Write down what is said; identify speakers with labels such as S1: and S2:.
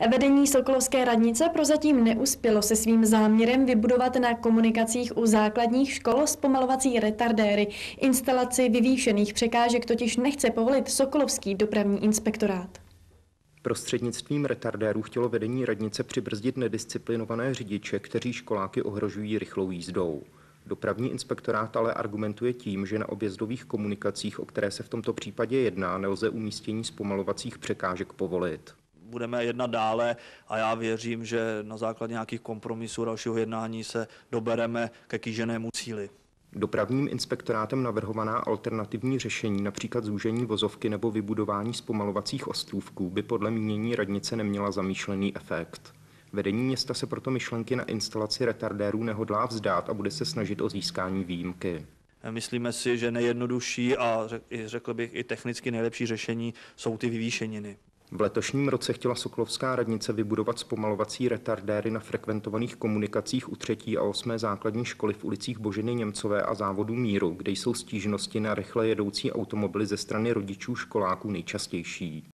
S1: Vedení sokolovské radnice prozatím neuspělo se svým záměrem vybudovat na komunikacích u základních škol zpomalovací retardéry. Instalaci vyvýšených překážek totiž nechce povolit sokolovský dopravní inspektorát.
S2: Prostřednictvím retardérů chtělo vedení radnice přibrzdit nedisciplinované řidiče, kteří školáky ohrožují rychlou jízdou. Dopravní inspektorát ale argumentuje tím, že na objezdových komunikacích, o které se v tomto případě jedná, nelze umístění zpomalovacích překážek povolit.
S3: Budeme jednat dále a já věřím, že na základě nějakých kompromisů dalšího jednání se dobereme ke kýženému cíli.
S2: Dopravním inspektorátem navrhovaná alternativní řešení, například zúžení vozovky nebo vybudování zpomalovacích ostrůvků, by podle mínění radnice neměla zamýšlený efekt. Vedení města se proto myšlenky na instalaci retardérů nehodlá vzdát a bude se snažit o získání výjimky.
S3: Myslíme si, že nejjednodušší a řekl bych i technicky nejlepší řešení jsou ty vyvýšeniny.
S2: V letošním roce chtěla sokolovská radnice vybudovat zpomalovací retardéry na frekventovaných komunikacích u 3. a 8. základní školy v ulicích Boženy Němcové a Závodu Míru, kde jsou stížnosti na rychle jedoucí automobily ze strany rodičů školáků nejčastější.